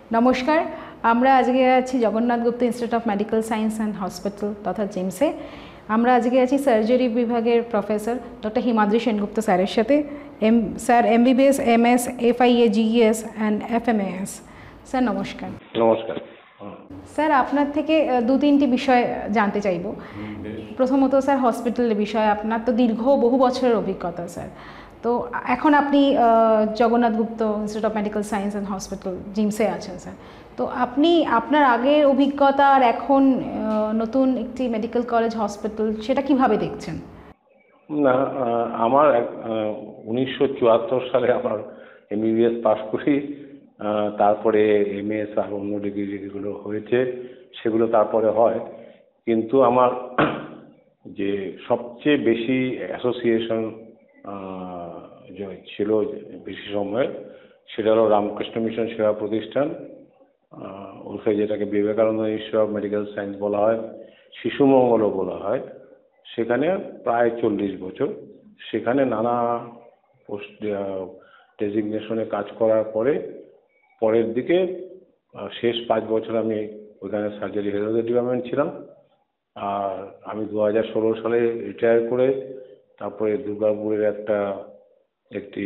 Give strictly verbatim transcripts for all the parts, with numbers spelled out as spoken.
নমস্কার, আমরা আজকে আছি Jagannath Gupta institute of medical science and hospital তথা জিমসে। আমরা আজকে আছি সার্জারি বিভাগের প্রফেসর ডক্টর হিমাদ্রি সেনগুপ্ত স্যারের সাথে। এম sir MBBS, MS, FIA, GES and FMAS. Sir নমস্কার। নমস্কার স্যার, আপনার থেকে দু তিনটি বিষয় জানতে চাইব। প্রথমত স্যার হসপিটালের বিষয়, আপনার তো দীর্ঘ বহু বছরের অভিজ্ঞতা স্যার। তো এখন আপনি Jagannath Gupta institute of medical science and hospital জিমসে আছেন স্যার। তো আপনি আপনার আগের অভিজ্ঞতা আর এখন নতুন একটি মেডিকেল কলেজ হসপিটাল সেটা কিভাবে দেখছেন? না, আমার উনিশশো চুয়াত্তর সালে আমার এমবিবিএস পাস করি, তারপরে এমএস আর অন্য ডিগ্রি যেগুলো হয়েছে সেগুলো তারপরে হয়। কিন্তু আমার যে সবচেয়ে বেশি অ্যাসোসিয়েশন ছিল বেশি সময়, সেটা হলো রামকৃষ্ণ মিশন সেবা প্রতিষ্ঠান, ওরফে যেটাকে Vivekananda institute of medical science বলা হয়, শিশু মঙ্গলও বলা হয়। সেখানে প্রায় চল্লিশ বছর সেখানে নানা পোস্ট ডেজিগনেশনে কাজ করার পরে পরের দিকে শেষ পাঁচ বছর আমি ওইখানে সার্জারি হেলথ ডিপার্টমেন্ট ছিলাম। আর আমি দু হাজার ষোলো সালে রিটায়ার করে তারপরে দুর্গাপুরের একটা একটি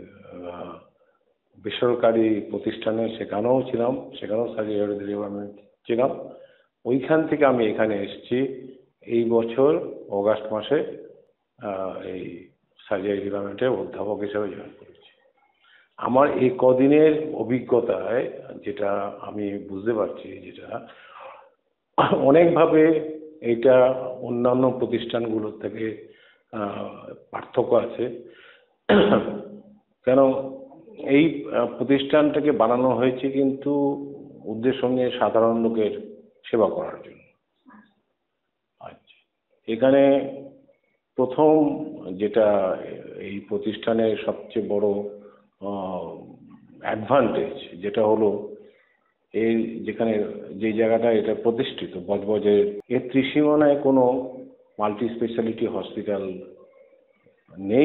বেসরকারি প্রতিষ্ঠানে সেখানেও ছিলাম, সেখানেও সার্জারি হেলথ ডিপার্টমেন্ট ছিলাম। ওইখান থেকে আমি এখানে এসেছি এই বছর অগাস্ট মাসে এই সার্জারি ডিপার্টমেন্টে অধ্যাপক হিসেবে জয়েন করেছি। আমার এই কদিনের অভিজ্ঞতায় যেটা আমি বুঝতে পারছি, যেটা অনেকভাবে এইটা অন্যান্য প্রতিষ্ঠানগুলোর থেকে পার্থক্য আছে। কেন এই প্রতিষ্ঠানটাকে বানানো হয়েছে কিন্তু উদ্দেশ্য নিয়ে সাধারণ লোকের সেবা করার জন্য। আচ্ছা, এখানে প্রথম যেটা এই প্রতিষ্ঠানের সবচেয়ে বড় অ্যাডভান্টেজ যেটা হলো, এই যেখানে যে জায়গাটা এটা প্রতিষ্ঠিত বজবজের এর ত্রিসীমানায় কোনো মাল্টি স্পেশালিটি হসপিটাল নেই।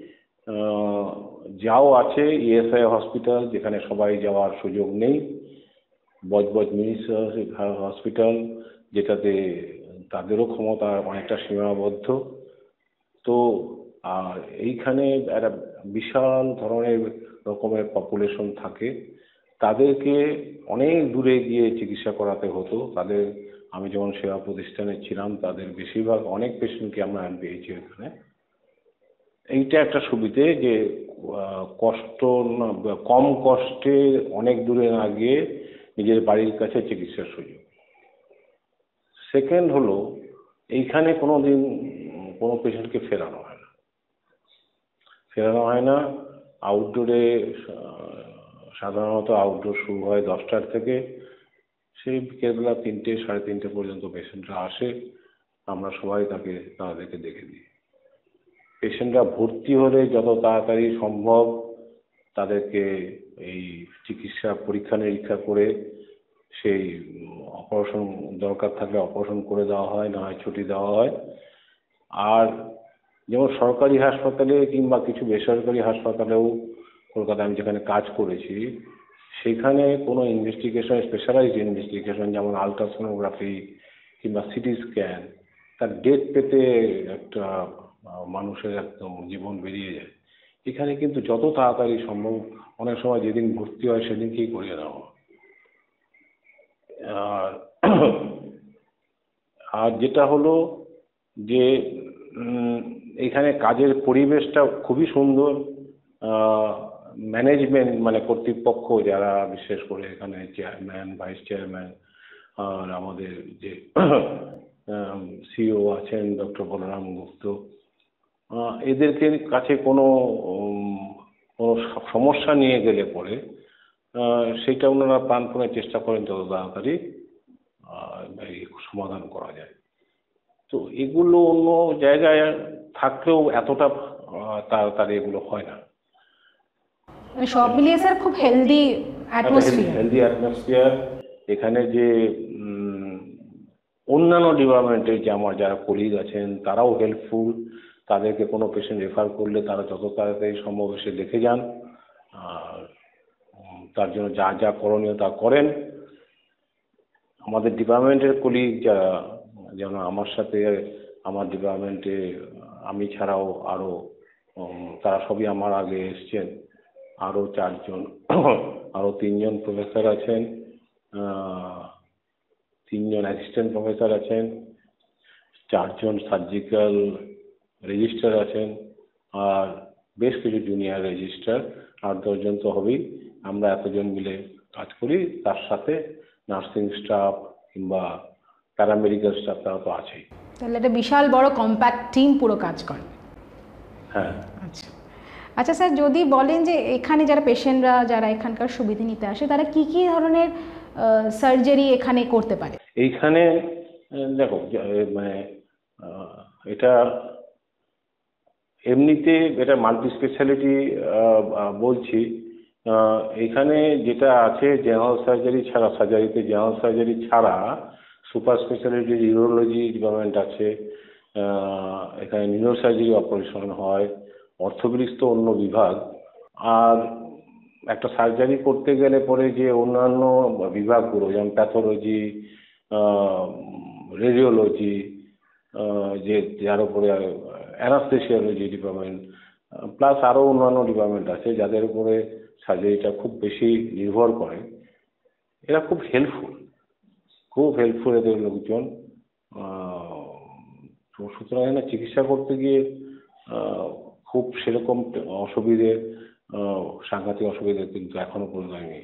যাও আছে ইএসআই হসপিটাল, যেখানে সবাই যাওয়ার সুযোগ নেই। বজবজ মিউনিসিপ্যাল হসপিটাল, যেটাতে তাদেরও ক্ষমতা অনেকটা সীমাবদ্ধ। তো আর এইখানে একটা বিশাল ধরনের রকমের পপুলেশন থাকে, তাদেরকে অনেক দূরে গিয়ে চিকিৎসা করাতে হতো। তাদের আমি যখন সেবা প্রতিষ্ঠানে ছিলাম তাদের বেশিরভাগ অনেক পেশেন্টকে আমরা পেয়েছি এখানে। এইটা একটা সুবিধে যে কষ্ট না, কম কষ্টে অনেক দূরে না গিয়ে নিজের বাড়ির কাছে চিকিৎসার সুযোগ। সেকেন্ড হলো, এইখানে কোনো দিন কোনো পেশেন্টকে ফেরানো হয় না ফেরানো হয় না আউটডোরে সাধারণত আউটডোর শুরু হয় দশটার থেকে, সেই বিকেলবেলা তিনটে সাড়ে তিনটে পর্যন্ত পেশেন্টরা আসে। আমরা সবাই তাকে তাদেরকে দেখে দিই। পেশেন্টরা ভর্তি হলে যত তাড়াতাড়ি সম্ভব তাদেরকে এই চিকিৎসা পরীক্ষা নিরীক্ষা করে সেই অপারেশন দরকার থাকলে অপারেশন করে দেওয়া হয়, না হয় ছুটি দেওয়া হয়। আর যেমন সরকারি হাসপাতালে কিংবা কিছু বেসরকারি হাসপাতালেও কলকাতায় আমি যেখানে কাজ করেছি, সেখানে কোনো ইনভেস্টিগেশন, স্পেশালাইজড ইনভেস্টিগেশন যেমন আলট্রাসোনোগ্রাফি কিংবা সিটি স্ক্যান, তার ডেট পেতে একটা মানুষের একদম জীবন বেরিয়ে যায়। এখানে কিন্তু যত তাড়াতাড়ি সম্ভব, অনেক সময় যেদিন ভর্তি হয় সেদিনকেই করিয়ে দেওয়া। আর আর যেটা হলো যে এখানে কাজের পরিবেশটা খুবই সুন্দর। ম্যানেজমেন্ট মানে কর্তৃপক্ষ যারা, বিশেষ করে এখানে চেয়ারম্যান, ভাইস চেয়ারম্যান আর আমাদের যে সিও আছেন ডক্টর বলরাম গুপ্ত, এদেরকে কাছে কোনো কোনো সমস্যা নিয়ে গেলে পরে সেটা ওনারা প্রাণপণে চেষ্টা করেন যত তাড়াতাড়ি সমাধান করা যায়। তো এগুলো অন্য জায়গায় থাকলেও এতটা তাড়াতাড়ি এগুলো হয় না। সব মিলিয়ে স্যার খুব হেলদি অ্যাটমসফিয়ার হেলদি অ্যাটমসফিয়ার এখানে যে অন্যান্য ডিপার্টমেন্টের যে আমার যারা কলিগ আছেন তারাও হেল্পফুল। তাদেরকে কোনো পেশেন্ট রেফার করলে তারা যত তাড়াতাড়ি সম্ভব এসে দেখে যান। আর তার জন্য যা যা করণীয় তা করেন। আমাদের ডিপার্টমেন্টের কলিগ যারা, যেমন আমার সাথে আমার ডিপার্টমেন্টে আমি ছাড়াও আরও তারা সবই আমার আগে এসছেন, আরও চারজন আরও তিনজন প্রফেসর আছেন, তিনজন অ্যাসিস্ট্যান্ট প্রফেসর আছেন, চারজন সার্জিক্যাল রেজিস্ট্রার আছেন, আর বেশ কিছু জুনিয়র রেজিস্ট্রার, আট দশজন তো হবেই। আমরা এতজন মিলে কাজ করি, তার সাথে নার্সিং স্টাফ কিংবা প্যারামেডিক্যাল স্টাফ তারা তো আছেই। তাহলে একটা বিশাল বড় কম্প্যাক্ট টিম পুরো কাজ করে। হ্যাঁ। আচ্ছা আচ্ছা স্যার, যদি বলেন যে এখানে যারা পেশেন্টরা যারা এখানকার সুবিধা নিতে আসে তারা কি কি ধরনের সার্জারি এখানে করতে পারে? এইখানে দেখো, মানে এটা এমনিতে এটা মাল্টি স্পেশালিটি বলছি। এখানে যেটা আছে জেনারেল সার্জারি ছাড়া, সার্জারিতে জেনারেল সার্জারি ছাড়া সুপার স্পেশালিটি ইউরোলজি ডিপার্টমেন্ট আছে, এখানে নিউরো সার্জারি অপারেশন হয়, অর্থোপেডিক্স তো অন্য বিভাগ। আর একটা সার্জারি করতে গেলে পরে যে অন্যান্য বিভাগগুলো যেমন প্যাথোলজি, রেডিওলজি, যে যার উপরে অ্যানাস্থেসিওলজি ডিপার্টমেন্ট, প্লাস আরও অন্যান্য ডিপার্টমেন্ট আছে যাদের উপরে সার্জারিটা খুব বেশি নির্ভর করে। এরা খুব হেল্পফুল, খুব হেল্পফুল এদের লোকজন। সুতরাং এখানে চিকিৎসা করতে গিয়ে খুব সেরকম অসুবিধে, সাংঘাতিক অসুবিধে কিন্তু এখনো পর্যন্ত আমি।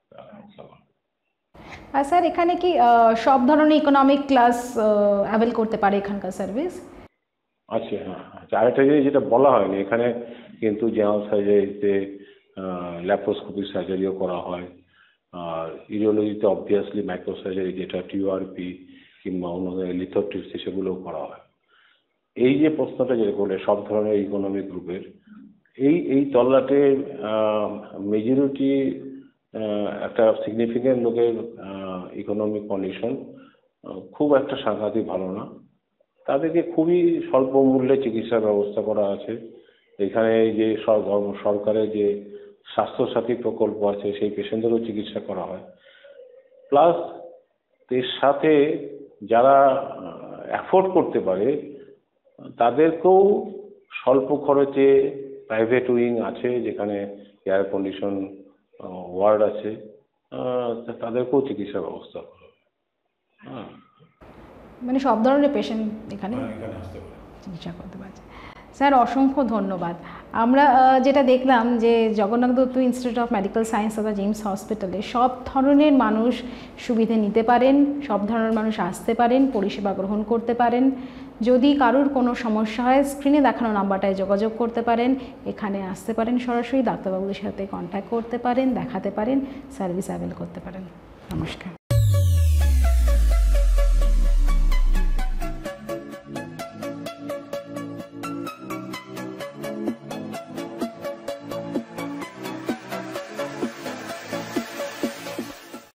আর স্যার এখানে কি সব ধরনের ইকোনমিক ক্লাস অ্যাভেল করতে পারে এখানকার সার্ভিস? আচ্ছা, হ্যাঁ। আচ্ছা, আরেকটা জিনিস যেটা বলা হয়নি, এখানে কিন্তু জেনারেল সার্জারিতে ল্যাপ্রোস্কোপি সার্জারিও করা হয়, আর ইউরোলজিতে অবভিয়াসলি মাইক্রো সার্জারি যেটা টিউআরপি কিংবা অন্য লিথোট্রিপসি সেগুলোও করা হয়। এই যে প্রশ্নটা যেটা করলে সব ধরনের ইকোনমিক গ্রুপের, এই এই তল্লাটে মেজরিটি একটা সিগনিফিক্যান্ট লোকের ইকোনমিক কন্ডিশন খুব একটা সাংঘাতিক ভালো না, তাদেরকে খুবই স্বল্প মূল্যে চিকিৎসার ব্যবস্থা করা আছে। এখানে যে সরকারের যে স্বাস্থ্যসাথী প্রকল্প আছে সেই পেশেন্টদেরও চিকিৎসা করা হয়। প্লাস এর সাথে যারা অ্যাফোর্ড করতে পারে তাদেরকেও স্বল্প খরচে প্রাইভেট উইং আছে, যেখানে এয়ার কন্ডিশন ওয়ার্ড আছে, তাদেরকেও চিকিৎসা ব্যবস্থা করা হয়। হ্যাঁ, মানে সব ধরনের পেশেন্ট এখানে চিকিৎসা করতে পারছে। স্যার অসংখ্য ধন্যবাদ। আমরা যেটা দেখলাম যে Jagannath Dutta institute of medical science তথা জিমস হসপিটালে সব ধরনের মানুষ সুবিধে নিতে পারেন, সব ধরনের মানুষ আসতে পারেন, পরিষেবা গ্রহণ করতে পারেন। যদি কারোর কোনো সমস্যা হয় স্ক্রিনে দেখানো নাম্বারটায় যোগাযোগ করতে পারেন, এখানে আসতে পারেন, সরাসরি ডাক্তারবাবুদের সাথে কন্ট্যাক্ট করতে পারেন, দেখাতে পারেন, সার্ভিস অ্যাভেল করতে পারেন। নমস্কার।